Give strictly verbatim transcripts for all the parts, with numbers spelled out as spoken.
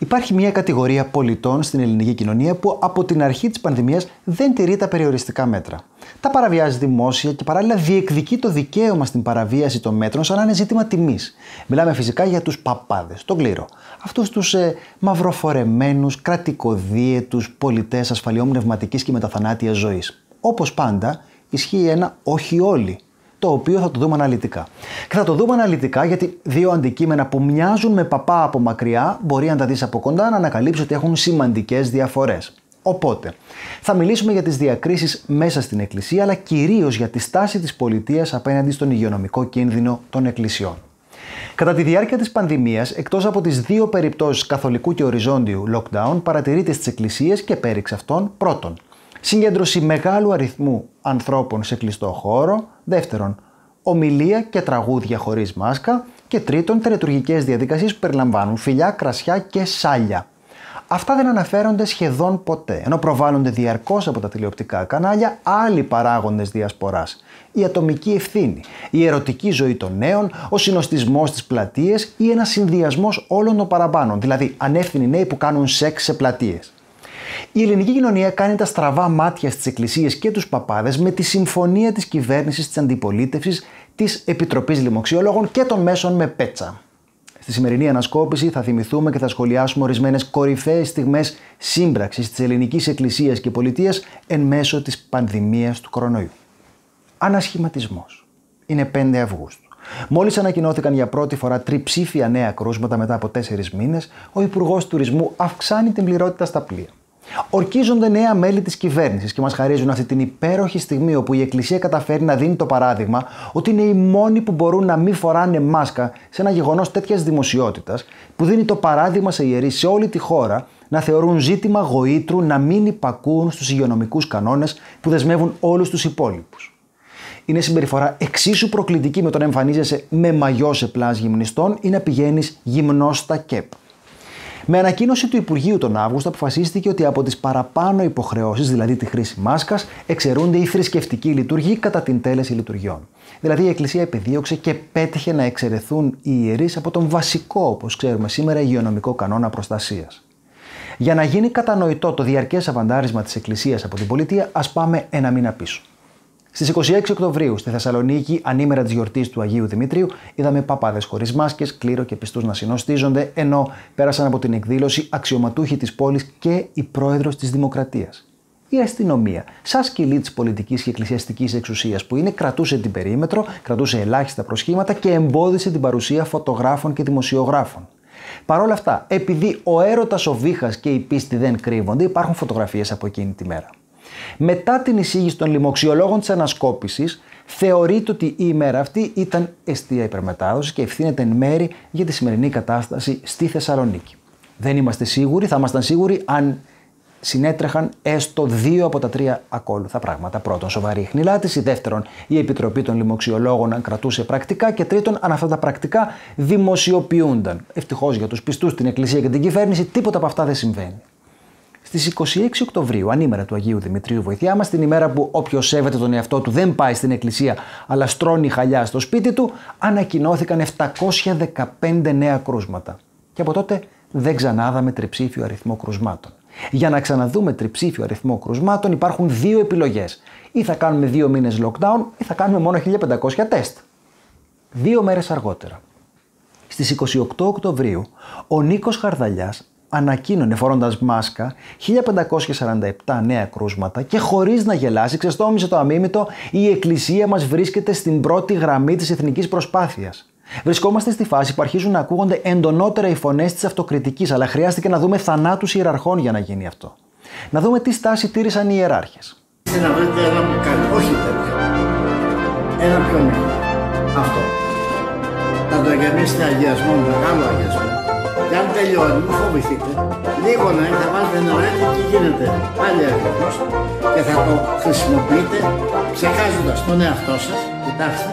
Υπάρχει μια κατηγορία πολιτών στην ελληνική κοινωνία που από την αρχή της πανδημίας δεν τηρεί τα περιοριστικά μέτρα. Τα παραβιάζει δημόσια και παράλληλα διεκδικεί το δικαίωμα στην παραβίαση των μέτρων σαν να είναι ζήτημα τιμής. Μιλάμε φυσικά για τους παπάδες, τον κλήρο. Αυτούς τους ε, μαυροφορεμένους, κρατικοδίαιτους πολιτές ασφαλιών πνευματικής και μεταθανάτιας ζωής. Όπως πάντα, ισχύει ένα όχι όλοι, το οποίο θα το δούμε αναλυτικά. Και θα το δούμε αναλυτικά γιατί δύο αντικείμενα που μοιάζουν με παπά από μακριά μπορεί αν τα δεις από κοντά να ανακαλύψεις ότι έχουν σημαντικές διαφορές. Οπότε, θα μιλήσουμε για τις διακρίσεις μέσα στην Εκκλησία, αλλά κυρίως για τη στάση της πολιτείας απέναντι στον υγειονομικό κίνδυνο των εκκλησιών. Κατά τη διάρκεια της πανδημίας, εκτός από τις δύο περιπτώσεις καθολικού και οριζόντιου lockdown, παρατηρείται στις εκκλησίες και πέριξ αυτών πρώτον, συγκέντρωση μεγάλου αριθμού ανθρώπων σε κλειστό χώρο, δεύτερον, ομιλία και τραγούδια χωρίς μάσκα και τρίτον, τελετουργικές διαδικασίες που περιλαμβάνουν φιλιά, κρασιά και σάλια. Αυτά δεν αναφέρονται σχεδόν ποτέ, ενώ προβάλλονται διαρκώς από τα τηλεοπτικά κανάλια άλλοι παράγοντες διασποράς. Η ατομική ευθύνη, η ερωτική ζωή των νέων, ο συνοστισμός στις πλατείες ή ένας συνδυασμός όλων των παραπάνω, δηλαδή ανεύθυνοι νέοι που κάνουν σεξ σε πλατείες. Η ελληνική κοινωνία κάνει τα στραβά μάτια στις εκκλησίες και τους παπάδες με τη συμφωνία της κυβέρνησης, της αντιπολίτευσης, της Επιτροπής Λοιμοξιολόγων και των μέσων με πέτσα. Στη σημερινή ανασκόπηση θα θυμηθούμε και θα σχολιάσουμε ορισμένες κορυφαίες στιγμές σύμπραξης της ελληνικής εκκλησίας και πολιτείας εν μέσω της πανδημίας του κορονοϊού. Ανασχηματισμός. Είναι πέντε Αυγούστου. Μόλις ανακοινώθηκαν για πρώτη φορά τριψήφια νέα κρούσματα μετά από τέσσερις μήνες, ο Υπουργός Τουρισμού αυξάνει την πληρότητα στα πλοία. Ορκίζονται νέα μέλη της κυβέρνησης και μας χαρίζουν αυτή την υπέροχη στιγμή όπου η Εκκλησία καταφέρει να δίνει το παράδειγμα ότι είναι οι μόνοι που μπορούν να μην φοράνε μάσκα σε ένα γεγονός τέτοιας δημοσιότητας, που δίνει το παράδειγμα σε ιερείς σε όλη τη χώρα να θεωρούν ζήτημα γοήτρου να μην υπακούουν στους υγειονομικούς κανόνες που δεσμεύουν όλους τους υπόλοιπους. Είναι συμπεριφορά εξίσου προκλητική με το να εμφανίζεσαι με μαγιό σε πλάζ γυμνιστών ή να πηγαίνεις γυμνός στα ΚΕΠ. Με ανακοίνωση του Υπουργείου τον Αύγουστο αποφασίστηκε ότι από τις παραπάνω υποχρεώσεις, δηλαδή τη χρήση μάσκας, εξαιρούνται οι θρησκευτικοί λειτουργοί κατά την τέλεση λειτουργιών. Δηλαδή η Εκκλησία επιδίωξε και πέτυχε να εξαιρεθούν οι ιερείς από τον βασικό, όπως ξέρουμε σήμερα, υγειονομικό κανόνα προστασίας. Για να γίνει κατανοητό το διαρκές αβαντάρισμα της Εκκλησίας από την πολιτεία, ας πάμε ένα μήνα πίσω. Στις είκοσι έξι Οκτωβρίου στη Θεσσαλονίκη, ανήμερα της γιορτής του Αγίου Δημητρίου, είδαμε παπάδες χωρίς μάσκες, κλήρο και πιστούς να συνοστίζονται, ενώ πέρασαν από την εκδήλωση αξιωματούχοι της πόλης και η πρόεδρος της Δημοκρατίας. Η αστυνομία, σαν σκυλή της πολιτικής και εκκλησιαστικής εξουσίας που είναι, κρατούσε την περίμετρο, κρατούσε ελάχιστα προσχήματα και εμπόδισε την παρουσία φωτογράφων και δημοσιογράφων. Παρ' όλα αυτά, επειδή ο έρωτας, ο βήχας και η πίστη δεν κρύβονται, υπάρχουν φωτογραφίες από εκείνη τη μέρα. Μετά την εισήγηση των λοιμοξιολόγων της ανασκόπησης, θεωρείται ότι η ημέρα αυτή ήταν εστία υπερμετάδοση και ευθύνεται εν μέρη για τη σημερινή κατάσταση στη Θεσσαλονίκη. Δεν είμαστε σίγουροι, θα ήμασταν σίγουροι αν συνέτρεχαν έστω δύο από τα τρία ακόλουθα πράγματα. Πρώτον, σοβαρή χνηλάτιση. Δεύτερον, η Επιτροπή των Λοιμοξιολόγων κρατούσε πρακτικά. Και τρίτον, αν αυτά τα πρακτικά δημοσιοποιούνταν. Ευτυχώς για τους πιστούς, την Εκκλησία και την κυβέρνηση, τίποτα από αυτά δεν συμβαίνει. Στις είκοσι έξι Οκτωβρίου, ανήμερα του Αγίου Δημητρίου, βοηθιά μας, την ημέρα που όποιος σέβεται τον εαυτό του δεν πάει στην εκκλησία αλλά στρώνει χαλιά στο σπίτι του, ανακοινώθηκαν επτακόσια δεκαπέντε νέα κρούσματα. Και από τότε δεν ξανάδαμε τριψήφιο αριθμό κρουσμάτων. Για να ξαναδούμε τριψήφιο αριθμό κρουσμάτων υπάρχουν δύο επιλογές. Ή θα κάνουμε δύο μήνες lockdown ή θα κάνουμε μόνο χίλια πεντακόσια τεστ. Δύο μέρες αργότερα, στις είκοσι οκτώ Οκτωβρίου, ο Νίκος Χαρδαλιάς ανακοίνωνε φορώντας μάσκα χίλια πεντακόσια σαράντα επτά νέα κρούσματα και χωρίς να γελάσει ξεστόμησε το αμίμητο «Η Εκκλησία μας βρίσκεται στην πρώτη γραμμή της εθνικής προσπάθειας». Βρισκόμαστε στη φάση που αρχίζουν να ακούγονται εντονότερα οι φωνές της αυτοκριτικής, αλλά χρειάστηκε να δούμε θανάτους ιεραρχών για να γίνει αυτό. Να δούμε τι στάση τήρησαν οι ιεράρχες. Να βρείτε ένα που κάνει, όχι τέτοιο. Ένα πιο μικρό. Αυτό. Θα το γεμίσετε αγιασμό, μεγάλο αγιασμό. Και αν τελειώνει, μην φοβηθείτε. Λίγο να είναι, θα βάλετε νεράκι και γίνεται πάλι αγιασμός και θα το χρησιμοποιείτε ψεκάζοντας τον εαυτό σας. Κοιτάξτε.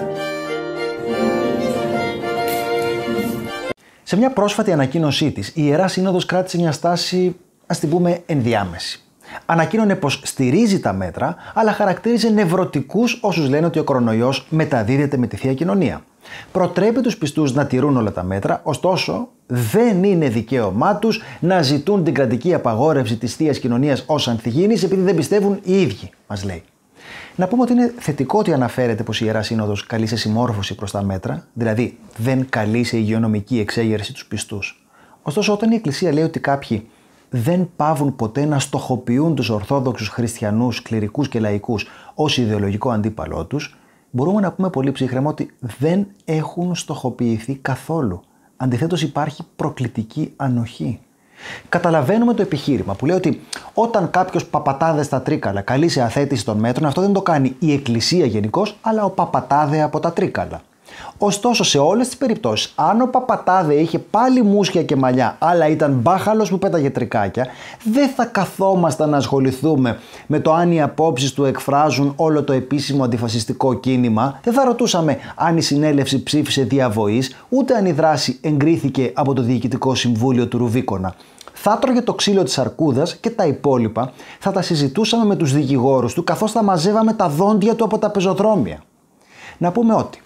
Σε μια πρόσφατη ανακοίνωσή της, η Ιερά Σύνοδος κράτησε μια στάση, ας την πούμε, ενδιάμεση. Ανακοίνωνε πως στηρίζει τα μέτρα, αλλά χαρακτήριζε νευρωτικούς όσους λένε ότι ο κορονοϊός μεταδίδεται με τη Θεία Κοινωνία. Προτρέπει τους πιστούς να τηρούν όλα τα μέτρα, ωστόσο Δεν είναι δικαίωμά τους να ζητούν την κρατική απαγόρευση της Θείας Κοινωνίας ως ανθυγιεινής επειδή δεν πιστεύουν οι ίδιοι, μας λέει. Να πούμε ότι είναι θετικό ότι αναφέρεται πως η Ιερά Σύνοδος καλεί σε συμμόρφωση προς τα μέτρα, δηλαδή δεν καλεί σε υγειονομική εξέγερση τους πιστούς. Ωστόσο, όταν η Εκκλησία λέει ότι κάποιοι δεν παύουν ποτέ να στοχοποιούν τους Ορθόδοξους χριστιανούς, κληρικούς και λαϊκούς ως ιδεολογικό αντίπαλό τους, μπορούμε να πούμε πολύ ψύχραιμα ότι δεν έχουν στοχοποιηθεί καθόλου. Αντιθέτως, υπάρχει προκλητική ανοχή. Καταλαβαίνουμε το επιχείρημα που λέει ότι όταν κάποιος παπατάδε στα Τρίκαλα καλεί σε αθέτηση των μέτρων, αυτό δεν το κάνει η Εκκλησία γενικώς, αλλά ο παπατάδε από τα Τρίκαλα. Ωστόσο, σε όλες τις περιπτώσεις, αν ο παπατάδε είχε πάλι μουσια και μαλλιά, αλλά ήταν μπάχαλος που πέταγε τρικάκια, δεν θα καθόμασταν να ασχοληθούμε με το αν οι απόψεις του εκφράζουν όλο το επίσημο αντιφασιστικό κίνημα, δεν θα ρωτούσαμε αν η συνέλευση ψήφισε διαβοής, ούτε αν η δράση εγκρίθηκε από το Διοικητικό Συμβούλιο του Ρουβίκονα. Θα τρώγε το ξύλο της αρκούδας και τα υπόλοιπα θα τα συζητούσαμε με τους δικηγόρους του, καθώς θα μαζεύαμε τα δόντια του από τα πεζοδρόμια. Να πούμε ότι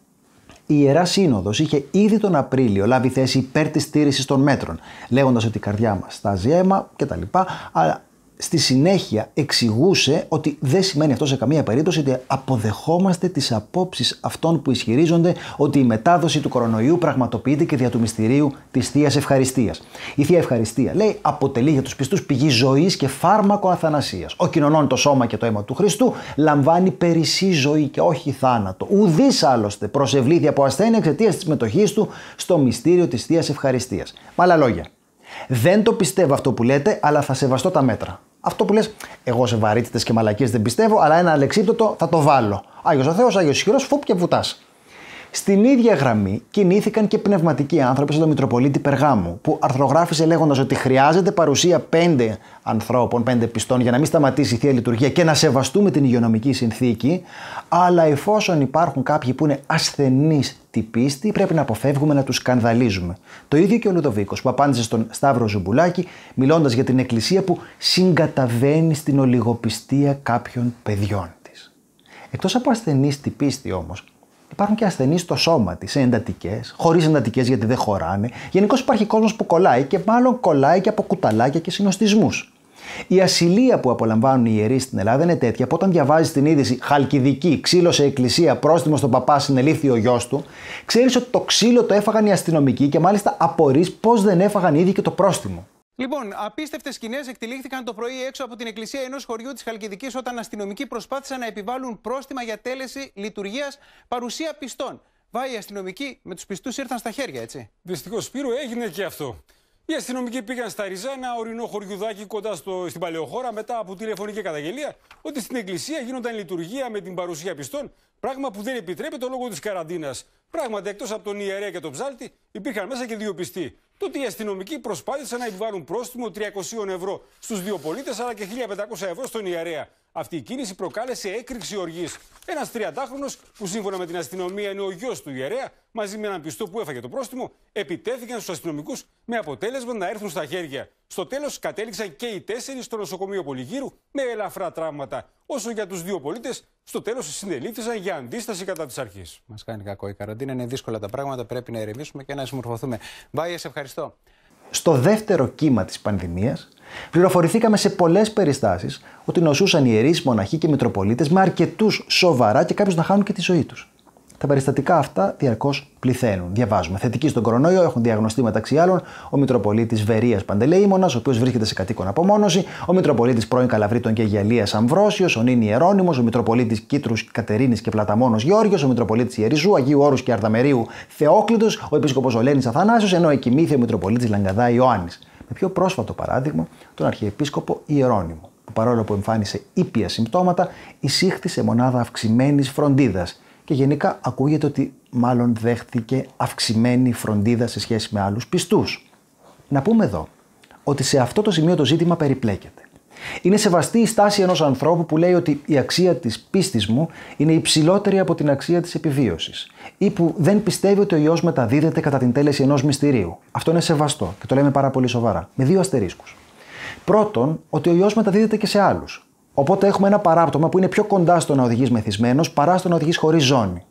η Ιερά Σύνοδος είχε ήδη τον Απρίλιο λάβει θέση υπέρ της στήρησης των μέτρων, λέγοντας ότι η καρδιά μας στάζει αίμα κτλ. Αλλά στη συνέχεια εξηγούσε ότι δεν σημαίνει αυτό σε καμία περίπτωση ότι αποδεχόμαστε τις απόψεις αυτών που ισχυρίζονται ότι η μετάδοση του κορονοϊού πραγματοποιείται και δια του μυστηρίου της Θείας Ευχαριστίας. Η Θεία Ευχαριστία, λέει, αποτελεί για τους πιστούς πηγή ζωής και φάρμακο αθανασίας. Ο κοινωνών το σώμα και το αίμα του Χριστού λαμβάνει περισσή ζωή και όχι θάνατο. Ουδής άλλωστε προσευλήθη από ασθένεια εξαιτίας της μετοχής του στο μυστήριο της Θείας Ευχαριστίας. Με άλλα λόγια, δεν το πιστεύω αυτό που λέτε, αλλά θα σεβαστώ τα μέτρα. Αυτό που λες, εγώ σε βαρύτητες και μαλακίες δεν πιστεύω, αλλά ένα αλεξίπτωτο θα το βάλω. Άγιος ο Θεός, Άγιος Ισχυρός, φουπ και βουτάς. Στην ίδια γραμμή κινήθηκαν και πνευματικοί άνθρωποι σαν τον Μητροπολίτη Περγάμου, που αρθρογράφησε λέγοντας ότι χρειάζεται παρουσία πέντε ανθρώπων, πέντε πιστών, για να μην σταματήσει η Θεία Λειτουργία και να σεβαστούμε την υγειονομική συνθήκη. Αλλά εφόσον υπάρχουν κάποιοι που είναι ασθενείς τη πίστη, πρέπει να αποφεύγουμε να τους σκανδαλίζουμε. Το ίδιο και ο Λουδοβίκος, που απάντησε στον Σταύρο Ζουμπουλάκη, μιλώντας για την Εκκλησία που συγκαταβαίνει στην ολιγοπιστία κάποιων παιδιών της. Εκτός από ασθενείς τη πίστη όμως, υπάρχουν και ασθενείς στο σώμα της, σε εντατικές, χωρίς εντατικές γιατί δεν χωράνε. Γενικώς υπάρχει κόσμος που κολλάει και μάλλον κολλάει και από κουταλάκια και συνοστισμούς. Η ασυλία που απολαμβάνουν οι ιερείς στην Ελλάδα είναι τέτοια που όταν διαβάζεις την είδηση Χαλκιδική, ξύλο σε εκκλησία, πρόστιμο στον παπά, συνελήφθη ο γιος του, ξέρεις ότι το ξύλο το έφαγαν οι αστυνομικοί και μάλιστα απορείς πώς δεν έφαγαν ήδη και το πρόστιμο. Λοιπόν, απίστευτες σκηνές εκτελήχθηκαν το πρωί έξω από την εκκλησία ενός χωριού της Χαλκιδικής όταν αστυνομικοί προσπάθησαν να επιβάλλουν πρόστιμα για τέλεση λειτουργίας παρουσία πιστών. Βάει οι αστυνομικοί με τους πιστούς ήρθαν στα χέρια, έτσι. Δυστυχώς, Σπύρο, έγινε και αυτό. Οι αστυνομικοί πήγαν στα Ριζά, ένα ορεινό χωριουδάκι κοντά στο, στην Παλαιοχώρα, μετά από τηλεφωνική καταγγελία ότι στην εκκλησία γίνονταν λειτουργία με την παρουσία πιστών, πράγμα που δεν επιτρέπεται λόγω της καραντίνας. Πράγματι, εκτός από τον ιερέα και τον ψάλτη, υπήρχαν μέσα και δύο πιστοί. Τότε οι αστυνομικοί προσπάθησαν να επιβάλλουν πρόστιμο τριακόσια ευρώ στους δύο πολίτες, αλλά και χίλια πεντακόσια ευρώ στον ιερέα. Αυτή η κίνηση προκάλεσε έκρηξη οργής. Ένας τριαντάχρονος, που σύμφωνα με την αστυνομία είναι ο γιος του ιερέα, μαζί με έναν πιστό που έφαγε το πρόστιμο, επιτέθηκαν στους αστυνομικούς με αποτέλεσμα να έρθουν στα χέρια. Στο τέλος κατέληξαν και οι τέσσερις στο νοσοκομείο Πολυγύρου με ελαφρά τραύματα. Όσο για τους δύο πολίτες, στο τέλος συνελήφθησαν για αντίσταση κατά της αρχής. Μας κάνει κακό η καραντίνα, είναι δύσκολα τα πράγματα, πρέπει να ηρεμήσουμε και να συμμορφωθούμε. Μπάιε, σε ευχαριστώ. Στο δεύτερο κύμα της πανδημίας, πληροφορηθήκαμε σε πολλές περιστάσεις ότι νοσούσαν ιερείς, μοναχοί και μητροπολίτες με αρκετούς σοβαρά και κάποιους να χάνουν και τη ζωή τους. Τα περιστατικά αυτά διαρκώς πληθαίνουν. Διαβάζουμε. Θετικοί στον κορονοϊό έχουν διαγνωστεί μεταξύ άλλων ο Μητροπολίτης Βερίας Παντελεήμονας, ο οποίος βρίσκεται σε κατοίκον απομόνωση, ο Μητροπολίτης πρώην Καλαβρίτων και Αγιαλίας Αμβρόσιος, ο νυν Ιερώνυμος, ο Μητροπολίτης Κίτρους Κατερίνης και Πλαταμόνος Γεώργιος, ο Μητροπολίτης Ιεριζού, Αγίου Όρους και Αρδαμερίου Θεόκλητος, ο Επίσκοπος Ολένης Αθανάσιος, ενώ εκοιμήθη ο Μητροπολίτης Λαγκαδά Ιωάννης. Με πιο πρόσφατο παράδειγμα, τον Αρχιεπίσκοπο Ιερώνυμο, που παρόλο που εμφάνισε ήπια συμπτώματα, εισήχθη σε μονάδα αυξημένης φροντίδας. Και γενικά ακούγεται ότι μάλλον δέχθηκε αυξημένη φροντίδα σε σχέση με άλλους πιστούς. Να πούμε εδώ ότι σε αυτό το σημείο το ζήτημα περιπλέκεται. Είναι σεβαστή η στάση ενός ανθρώπου που λέει ότι η αξία της πίστης μου είναι υψηλότερη από την αξία της επιβίωσης ή που δεν πιστεύει ότι ο ιός μεταδίδεται κατά την τέλεση ενός μυστηρίου. Αυτό είναι σεβαστό και το λέμε πάρα πολύ σοβαρά, με δύο αστερίσκους. Πρώτον, ότι ο ιός μεταδίδεται και σε άλλους. Οπότε έχουμε ένα παράπτωμα που είναι πιο κοντά στο να οδηγείς μεθυσμένος παρά στο να οδηγείς χωρίς ζώνη.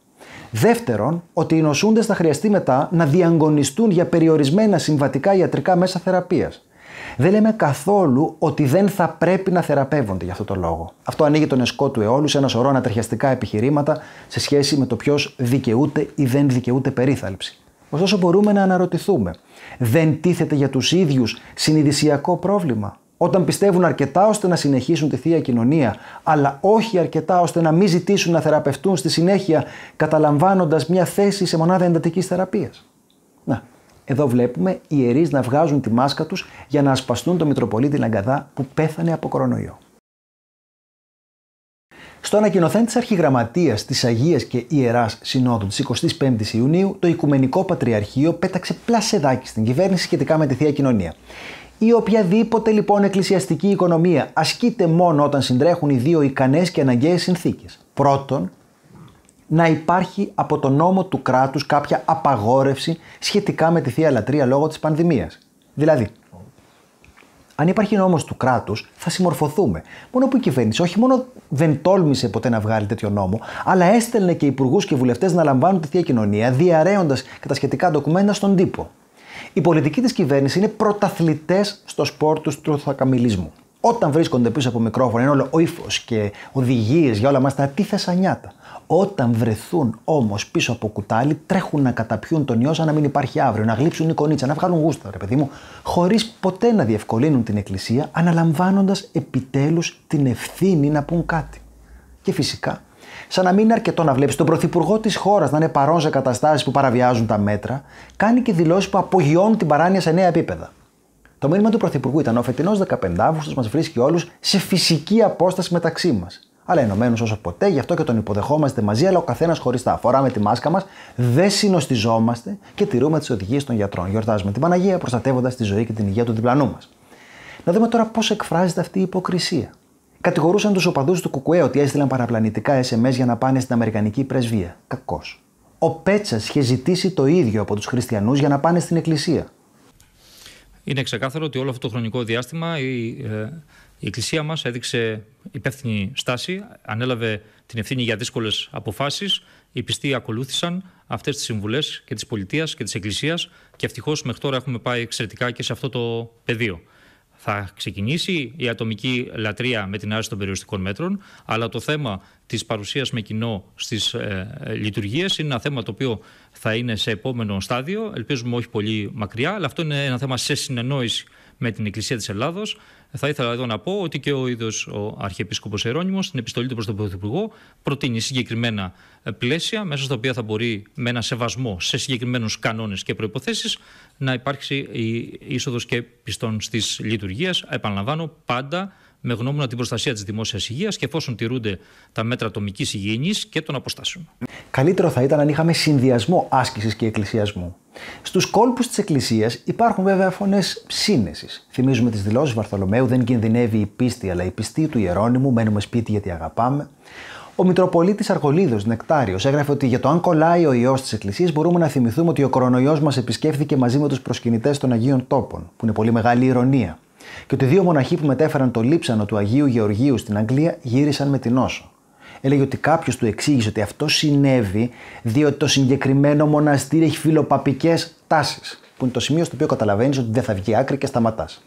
Δεύτερον, ότι οι νοσούντες θα χρειαστεί μετά να διαγωνιστούν για περιορισμένα συμβατικά ιατρικά μέσα θεραπείας. Δεν λέμε καθόλου ότι δεν θα πρέπει να θεραπεύονται για αυτό το λόγο. Αυτό ανοίγει τον εσκό του αιώλου σε ένα σωρό ανατριχιαστικά επιχειρήματα σε σχέση με το ποιος δικαιούται ή δεν δικαιούται περίθαλψη. Ωστόσο, μπορούμε να αναρωτηθούμε, δεν τίθεται για τους ίδιους συνειδησιακό πρόβλημα, όταν πιστεύουν αρκετά ώστε να συνεχίσουν τη Θεία Κοινωνία, αλλά όχι αρκετά ώστε να μην ζητήσουν να θεραπευτούν στη συνέχεια, καταλαμβάνοντας μια θέση σε μονάδα εντατικής θεραπείας? Να, εδώ βλέπουμε οι ιερείς να βγάζουν τη μάσκα τους για να ασπαστούν τον Μητροπολίτη Λαγκαδά που πέθανε από κορονοϊό. Στο ανακοινωθέν της Αρχιγραμματείας της Αγίας και Ιεράς Συνόδου της εικοστής πέμπτης Ιουνίου, το Οικουμενικό Πατριαρχείο πέταξε πλασεδάκι στην κυβέρνηση σχετικά με τη Θεία Κοινωνία. Η οποιαδήποτε λοιπόν εκκλησιαστική οικονομία ασκείται μόνο όταν συντρέχουν οι δύο ικανές και αναγκαίες συνθήκες. Πρώτον, να υπάρχει από τον νόμο του κράτους κάποια απαγόρευση σχετικά με τη Θεία Λατρεία λόγω της πανδημίας. Δηλαδή, αν υπάρχει νόμος του κράτους, θα συμμορφωθούμε. Μόνο που η κυβέρνηση όχι μόνο δεν τόλμησε ποτέ να βγάλει τέτοιο νόμο, αλλά έστελνε και υπουργούς και βουλευτές να λαμβάνουν τη Θεία Κοινωνία, διαρρέοντας και τα σχετικά ντοκουμέντα στον τύπο. Η πολιτική της κυβέρνηση είναι πρωταθλητές στο σπορ του στρουθακαμιλισμού. Όταν βρίσκονται πίσω από μικρόφωνο, είναι όλο ο ύφος και οδηγίες για όλα μας τα αντίθεσα νιάτα. Όταν βρεθούν όμως πίσω από κουτάλι, τρέχουν να καταπιούν τον ιό σαν να μην υπάρχει αύριο, να γλύψουν η κονίτσα, να βγάλουν γούστα, ρε παιδί μου, χωρίς ποτέ να διευκολύνουν την Εκκλησία, αναλαμβάνοντας επιτέλους την ευθύνη να πούν κάτι. Και φυσικά, σαν να μην είναι αρκετό να βλέπεις τον Πρωθυπουργό της χώρας να είναι παρόν σε καταστάσεις που παραβιάζουν τα μέτρα, κάνει και δηλώσεις που απογειώνουν την παράνοια σε νέα επίπεδα. Το μήνυμα του Πρωθυπουργού ήταν: ο φετινός δεκαπέντε Αύγουστος μας βρίσκει όλους σε φυσική απόσταση μεταξύ μας. Αλλά ενωμένους όσο ποτέ, γι' αυτό και τον υποδεχόμαστε μαζί, αλλά ο καθένας χωριστά. Φοράμε τη μάσκα μας, δεν συνοστιζόμαστε και τηρούμε τις οδηγίες των γιατρών. Γιορτάζουμε την Παναγία, προστατεύοντας τη ζωή και την υγεία του διπλανού μας. Να δούμε τώρα πώς εκφράζεται αυτή η υποκρισία. Κατηγορούσαν τους οπαδούς του Κουκουέ ότι έστειλαν παραπλανητικά ες εμ ες για να πάνε στην Αμερικανική πρεσβεία. Κακώς. Ο Πέτσας είχε ζητήσει το ίδιο από τους χριστιανούς για να πάνε στην Εκκλησία. Είναι ξεκάθαρο ότι όλο αυτό το χρονικό διάστημα η, ε, η Εκκλησία μας έδειξε υπεύθυνη στάση, ανέλαβε την ευθύνη για δύσκολες αποφάσεις. Οι πιστοί ακολούθησαν αυτές τις συμβουλές και της πολιτείας και της Εκκλησίας και ευτυχώς μέχρι τώρα έχουμε πάει εξαιρετικά και σε αυτό το πεδίο. Θα ξεκινήσει η ατομική λατρεία με την άρση των περιοριστικών μέτρων, αλλά το θέμα της παρουσίας με κοινό στις ε, ε, λειτουργίες είναι ένα θέμα το οποίο θα είναι σε επόμενο στάδιο, ελπίζουμε όχι πολύ μακριά, αλλά αυτό είναι ένα θέμα σε συνεννόηση με την Εκκλησία της Ελλάδος. Θα ήθελα εδώ να πω ότι και ο ίδιος ο Αρχιεπίσκοπος Ιερώνυμος στην επιστολή του προς τον Πρωθυπουργό προτείνει συγκεκριμένα πλαίσια μέσα στα οποία θα μπορεί με ένα σεβασμό σε συγκεκριμένους κανόνες και προϋποθέσεις να υπάρξει η είσοδος και πιστών στις λειτουργίες. Επαναλαμβάνω, πάντα με γνώμονα την προστασία της δημόσιας υγείας και εφόσον τηρούνται τα μέτρα ατομικής υγιεινής και των αποστάσεων. Καλύτερο θα ήταν αν είχαμε συνδυασμό άσκησης και εκκλησιασμού. Στους κόλπους της Εκκλησίας υπάρχουν βέβαια φωνές σύνεσης. Θυμίζουμε τις δηλώσεις Βαρθολομαίου: δεν κινδυνεύει η πίστη, αλλά η πιστή του Ιερώνυμου. Μένουμε σπίτι γιατί αγαπάμε. Ο Μητροπολίτης Αργολίδος Νεκτάριος έγραφε ότι για το αν κολλάει ο ιός της Εκκλησίας μπορούμε να θυμηθούμε ότι ο κορονοϊός μας επισκέφθηκε μαζί με τους προσκυνητές των Αγίων Τόπων, που είναι πολύ μεγάλη ηρωνία. Και ότι δύο μοναχοί που μετέφεραν το λείψανο του Αγίου Γεωργίου στην Αγγλία γύρισαν με την νόσο. Έλεγε ότι κάποιος του εξήγησε ότι αυτό συνέβη διότι το συγκεκριμένο μοναστήρι έχει φιλοπαπικές τάσεις, που είναι το σημείο στο οποίο καταλαβαίνεις ότι δεν θα βγει άκρη και σταματάς.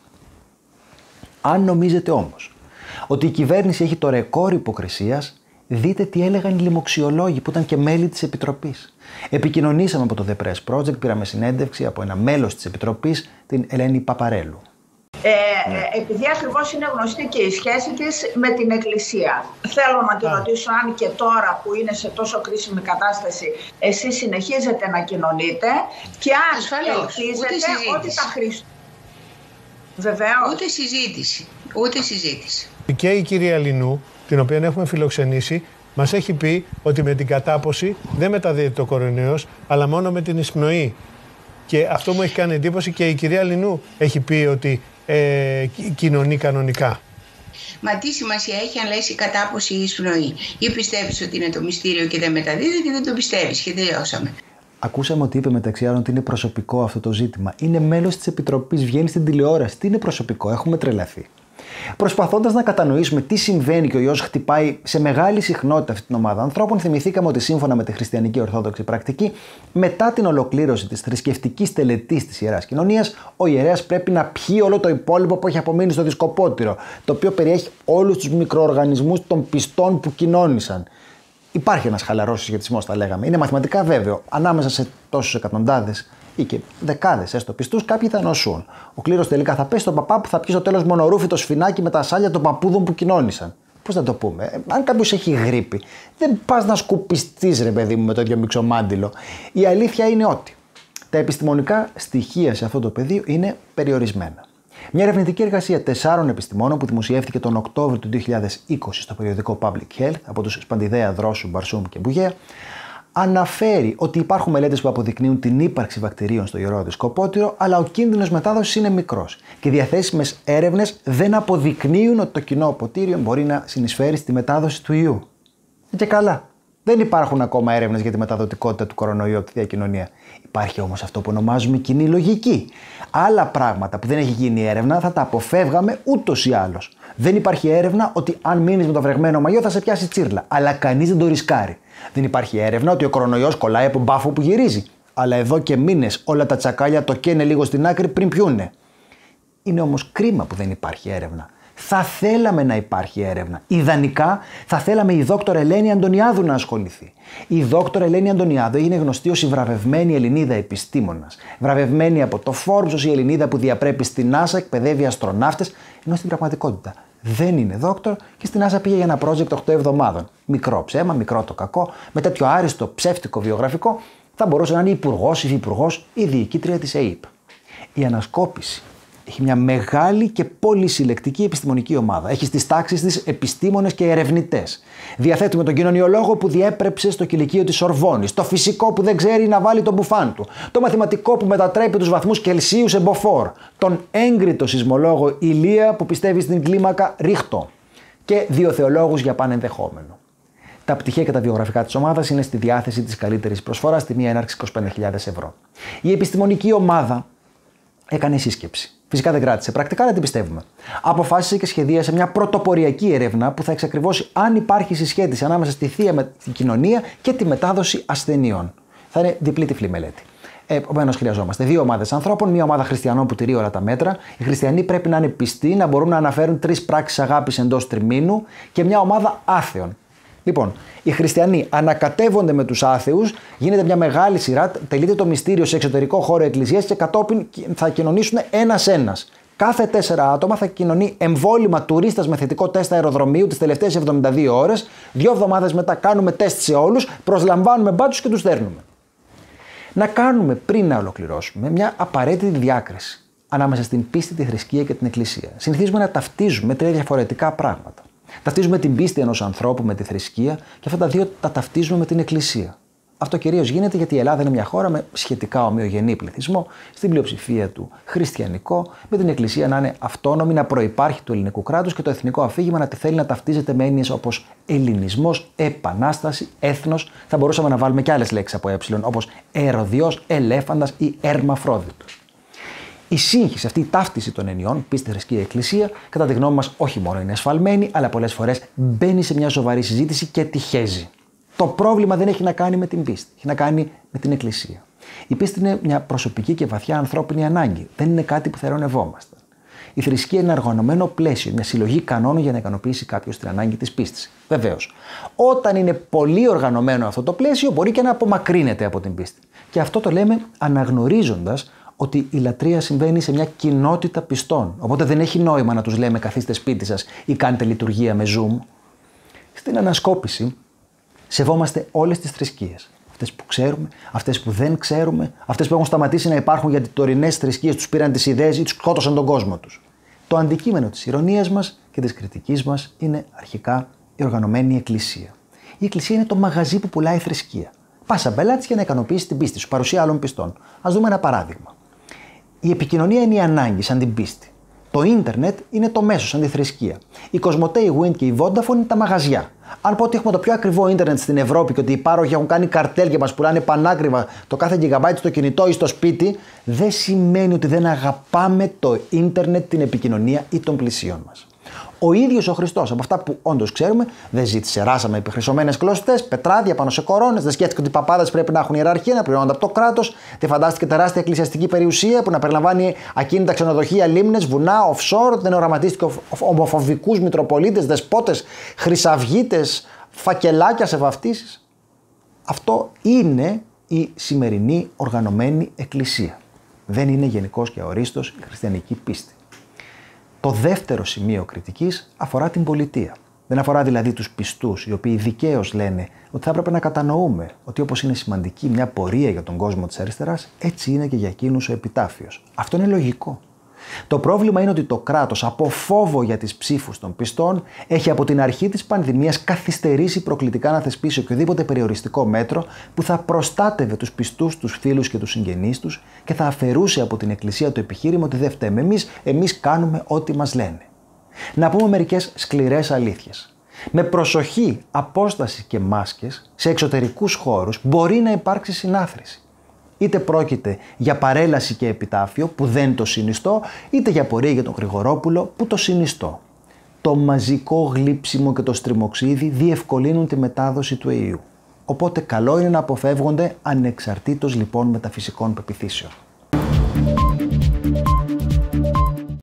Αν νομίζετε όμως ότι η κυβέρνηση έχει το ρεκόρ υποκρισίας, δείτε τι έλεγαν οι λοιμοξιολόγοι που ήταν και μέλη της Επιτροπής. Επικοινωνήσαμε από το The Press Project, πήραμε συνέντευξη από ένα μέλος της Επιτροπής, την Ελένη Παπαρέλου. Ε, ναι. Επειδή ακριβώς είναι γνωστή και η σχέση της με την Εκκλησία. Θέλω να τη ρωτήσω αν και τώρα που είναι σε τόσο κρίσιμη κατάσταση εσείς συνεχίζετε να κοινωνείτε και αν ελπίζετε ότι τα Χριστούγεννα... Βεβαίως. Ούτε συζήτηση. Ούτε συζήτηση. Και η κυρία Λινού, την οποία έχουμε φιλοξενήσει, μας έχει πει ότι με την κατάποση δεν μεταδίδεται το κορονοϊός, αλλά μόνο με την εισπνοή. Και αυτό μου έχει κάνει εντύπωση και η κυρία Λινού έχει πει ότι ε, κοινωνεί κανονικά. Μα τι σημασία έχει αν λες η κατάποση ή η εισπνοή? Ή πιστεύεις ότι είναι το μυστήριο και δεν μεταδίδεται ή δεν το πιστεύεις και τελειώσαμε. Ακούσαμε ότι είπε μεταξύ άλλων ότι είναι προσωπικό αυτό το ζήτημα. Είναι μέλος της Επιτροπής, βγαίνει στην τηλεόραση. Τι είναι προσωπικό, έχουμε τρελαθεί. Προσπαθώντας να κατανοήσουμε τι συμβαίνει και ο ιός χτυπάει σε μεγάλη συχνότητα αυτή την ομάδα ανθρώπων, θυμηθήκαμε ότι σύμφωνα με τη χριστιανική ορθόδοξη πρακτική, μετά την ολοκλήρωση της θρησκευτικής τελετής της Ιεράς Κοινωνίας, ο ιερέας πρέπει να πιει όλο το υπόλοιπο που έχει απομείνει στο δισκοπότηρο, το οποίο περιέχει όλους τους μικροοργανισμούς των πιστών που κοινώνησαν. Υπάρχει ένας χαλαρός συσχετισμός, θα λέγαμε. Είναι μαθηματικά βέβαιο. Ανάμεσα σε τόσους εκατοντάδες ή και δεκάδες έστω πιστούς, κάποιοι θα νοσούν. Ο κλήρος τελικά θα πέσει στον παπά που θα πιει στο τέλος μονορούφι σφινάκι με τα σάλια των παππούδων που κοινώνησαν. Πώς να το πούμε, ε, αν κάποιος έχει γρίπη, δεν πας να σκουπιστείς, ρε παιδί μου, με το ίδιο μυξομάντιλο. Η αλήθεια είναι ότι τα επιστημονικά στοιχεία σε αυτό το πεδίο είναι περιορισμένα. Μια ερευνητική εργασία τεσσάρων επιστημόνων που δημοσιεύτηκε τον Οκτώβριο του δύο χιλιάδες είκοσι στο περιοδικό Public Health από τους Σπαντιδέα, Δρόσου, Μπαρσούμ και Μπουγέα αναφέρει ότι υπάρχουν μελέτες που αποδεικνύουν την ύπαρξη βακτηρίων στο ιερό δισκοπότηρο, αλλά ο κίνδυνος μετάδοσης είναι μικρός και διαθέσιμες έρευνες δεν αποδεικνύουν ότι το κοινό ποτήριο μπορεί να συνεισφέρει στη μετάδοση του ιού. Και καλά. Δεν υπάρχουν ακόμα έρευνες για τη μεταδοτικότητα του κορονοϊού από τη διακοινωνία. Υπάρχει όμως αυτό που ονομάζουμε κοινή λογική. Άλλα πράγματα που δεν έχει γίνει έρευνα θα τα αποφεύγαμε ούτως ή άλλως. Δεν υπάρχει έρευνα ότι αν μείνεις με το βρεγμένο μαγιό θα σε πιάσει τσίρλα, αλλά κανείς δεν το ρισκάρει. Δεν υπάρχει έρευνα ότι ο κορονοϊός κολλάει από μπάφο που γυρίζει, αλλά εδώ και μήνες όλα τα τσακάλια το καίνε λίγο στην άκρη πριν πιούνε. Είναι όμως κρίμα που δεν υπάρχει έρευνα. Θα θέλαμε να υπάρχει έρευνα. Ιδανικά θα θέλαμε η δόκτωρ Ελένη Αντωνιάδου να ασχοληθεί. Η δόκτωρ Ελένη Αντωνιάδου είναι γνωστή ως η βραβευμένη Ελληνίδα επιστήμονας. Βραβευμένη από το Forbes ως η Ελληνίδα που διαπρέπει στη NASA, εκπαιδεύει αστροναύτες, ενώ στην πραγματικότητα δεν είναι δόκτωρ και στη NASA πήγε για ένα project οκτώ εβδομάδων. Μικρό ψέμα, μικρό το κακό, με τέτοιο άριστο ψεύτικο βιογραφικό θα μπορούσε να είναι υπουργός, υφυπουργός ή διοικήτρια της ΕΕΠ. Η ανασκόπηση έχει μια μεγάλη και πολυσυλλεκτική επιστημονική ομάδα. Έχει στις τάξεις της επιστήμονες και ερευνητές. Διαθέτουμε τον κοινωνιολόγο που διέπρεψε στο κηλικείο της Σορβόνης, το φυσικό που δεν ξέρει να βάλει τον μπουφάν του, το μαθηματικό που μετατρέπει τους βαθμούς Κελσίου σε μποφόρ, τον έγκριτο σεισμολόγο Ηλία που πιστεύει στην κλίμακα Ρίχτο και δύο θεολόγους για πανενδεχόμενο. Τα πτυχία και τα βιογραφικά της ομάδας είναι στη διάθεση της καλύτερης προσφοράς, τιμή έναρξη είκοσι πέντε χιλιάδες ευρώ. Η επιστημονική ομάδα έκανε σύσκεψη. Φυσικά δεν κράτησε πρακτικά, αλλά την πιστεύουμε. Αποφάσισε και σχεδίασε μια πρωτοποριακή έρευνα που θα εξακριβώσει αν υπάρχει συσχέτιση ανάμεσα στη θεία με την κοινωνία και τη μετάδοση ασθενειών. Θα είναι διπλή τυφλή μελέτη. Επομένως, χρειαζόμαστε δύο ομάδες ανθρώπων, μια ομάδα χριστιανών που τηρεί όλα τα μέτρα. Οι χριστιανοί πρέπει να είναι πιστοί, να μπορούν να αναφέρουν τρεις πράξεις αγάπης εντός τριμήνου και μια ομάδα άθεων. Λοιπόν, οι χριστιανοί ανακατεύονται με τους άθεους, γίνεται μια μεγάλη σειρά, τελείται το μυστήριο σε εξωτερικό χώρο εκκλησίας και κατόπιν θα κοινωνήσουν ένας-ένας. Κάθε τέσσερα άτομα θα κοινωνεί εμβόλυμα τουρίστας με θετικό τεστ αεροδρομίου τις τελευταίες εβδομήντα δύο ώρες. Δύο εβδομάδες μετά κάνουμε τεστ σε όλους, προσλαμβάνουμε μπάτσους και τους δέρνουμε. Να κάνουμε πριν να ολοκληρώσουμε μια απαραίτητη διάκριση ανάμεσα στην πίστη, τη θρησκεία και την εκκλησία. Συνηθίζουμε να ταυτίζουμε τρία διαφορετικά πράγματα. Ταυτίζουμε την πίστη ενός ανθρώπου με τη θρησκεία και αυτά τα δύο τα ταυτίζουμε με την εκκλησία. Αυτό κυρίως γίνεται γιατί η Ελλάδα είναι μια χώρα με σχετικά ομοιογενή πληθυσμό, στην πλειοψηφία του χριστιανικό, με την εκκλησία να είναι αυτόνομη, να προϋπάρχει του ελληνικού κράτους και το εθνικό αφήγημα να τη θέλει να ταυτίζεται με έννοιες όπως ελληνισμός, επανάσταση, έθνος. Θα μπορούσαμε να βάλουμε και άλλες λέξεις από ε, όπως ερωδιός, ελέφαντας ή ερμαφρόδιτος. Η σύγχυση, αυτή η ταύτιση των ενιών, πίστη, θρησκεία, εκκλησία, κατά τη γνώμη μας, όχι μόνο είναι ασφαλμένη, αλλά πολλές φορές μπαίνει σε μια σοβαρή συζήτηση και τυχαίζει. Το πρόβλημα δεν έχει να κάνει με την πίστη, έχει να κάνει με την εκκλησία. Η πίστη είναι μια προσωπική και βαθιά ανθρώπινη ανάγκη, δεν είναι κάτι που θα ειρωνευόμαστε. Η θρησκεία είναι ένα οργανωμένο πλαίσιο, μια συλλογή κανόνων για να ικανοποιήσει κάποιος την ανάγκη της πίστης. Βεβαίως, όταν είναι πολύ οργανωμένο αυτό το πλαίσιο, μπορεί και να απομακρύνεται από την πίστη. Και αυτό το λέμε αναγνωρίζοντας ότι η λατρεία συμβαίνει σε μια κοινότητα πιστών. Οπότε δεν έχει νόημα να τους λέμε καθίστε σπίτι σας ή κάντε λειτουργία με Zoom. Στην ανασκόπηση σεβόμαστε όλες τις θρησκείες. Αυτές που ξέρουμε, αυτές που δεν ξέρουμε, αυτές που έχουν σταματήσει να υπάρχουν γιατί οι τωρινές θρησκείες τους πήραν τις ιδέες ή τους σκότωσαν τον κόσμο τους. Το αντικείμενο της ηρωνίας μας και της κριτικής μας είναι αρχικά η οργανωμένη εκκλησία. Η εκκλησία είναι το μαγαζί που πουλάει θρησκεία. Πάσα μπελάτης για να ικανοποιήσει την πίστη σου, παρουσία άλλων πιστών. Ας δούμε ένα παράδειγμα. Η επικοινωνία είναι η ανάγκη, σαν την πίστη. Το ίντερνετ είναι το μέσο, σαν τη θρησκεία. Η Κοσμοτέ, η Wind και η Vodafone είναι τα μαγαζιά. Αν πω ότι έχουμε το πιο ακριβό ίντερνετ στην Ευρώπη και ότι οι πάροχοι έχουν κάνει καρτέλ και μας πουλάνε πανάκριβα το κάθε gigabyte στο κινητό ή στο σπίτι, δεν σημαίνει ότι δεν αγαπάμε το ίντερνετ, την επικοινωνία ή των πλησίων μας. Ο ίδιος ο Χριστός, από αυτά που όντως ξέρουμε, δεν ζήτησε ράσα με επιχρυσωμένες κλωστές, πετράδια πάνω σε κορώνες, δεν σκέφτηκε ότι οι παπάδες πρέπει να έχουν ιεραρχία, να πληρώνονται από το κράτος, δεν φαντάστηκε τεράστια εκκλησιαστική περιουσία που να περιλαμβάνει ακίνητα ξενοδοχεία, λίμνες, βουνά, offshore, δεν οραματίστηκε ομοφοβικούς μητροπολίτες, δεσπότες, χρυσαυγίτες, φακελάκια σε βαφτίσεις. Αυτό είναι η σημερινή οργανωμένη εκκλησία. Δεν είναι γενικώς και αορίστως η χριστιανική πίστη. Το δεύτερο σημείο κριτικής αφορά την πολιτεία. Δεν αφορά δηλαδή τους πιστούς, οι οποίοι δικαίως λένε ότι θα έπρεπε να κατανοούμε ότι όπως είναι σημαντική μια πορεία για τον κόσμο της αριστεράς, έτσι είναι και για εκείνους ο επιτάφιος. Αυτό είναι λογικό. Το πρόβλημα είναι ότι το κράτος, από φόβο για τις ψήφους των πιστών, έχει από την αρχή της πανδημίας καθυστερήσει προκλητικά να θεσπίσει οποιοδήποτε περιοριστικό μέτρο που θα προστάτευε τους πιστούς, τους φίλους και τους συγγενείς τους και θα αφαιρούσε από την Εκκλησία το επιχείρημα ότι δεν φταίμε εμείς, εμείς κάνουμε ό,τι μας λένε. Να πούμε μερικές σκληρές αλήθειες. Με προσοχή, απόσταση και μάσκες σε εξωτερικούς χώρους μπορεί να υπάρξει συνάθρηση. Είτε πρόκειται για παρέλαση και επιτάφιο που δεν το συνιστώ, είτε για πορεία για τον Γρηγορόπουλο που το συνιστώ. Το μαζικό γλύψιμο και το στριμοξίδι διευκολύνουν τη μετάδοση του ιού. Οπότε καλό είναι να αποφεύγονται ανεξαρτήτως λοιπόν μεταφυσικών πεποιθήσεων.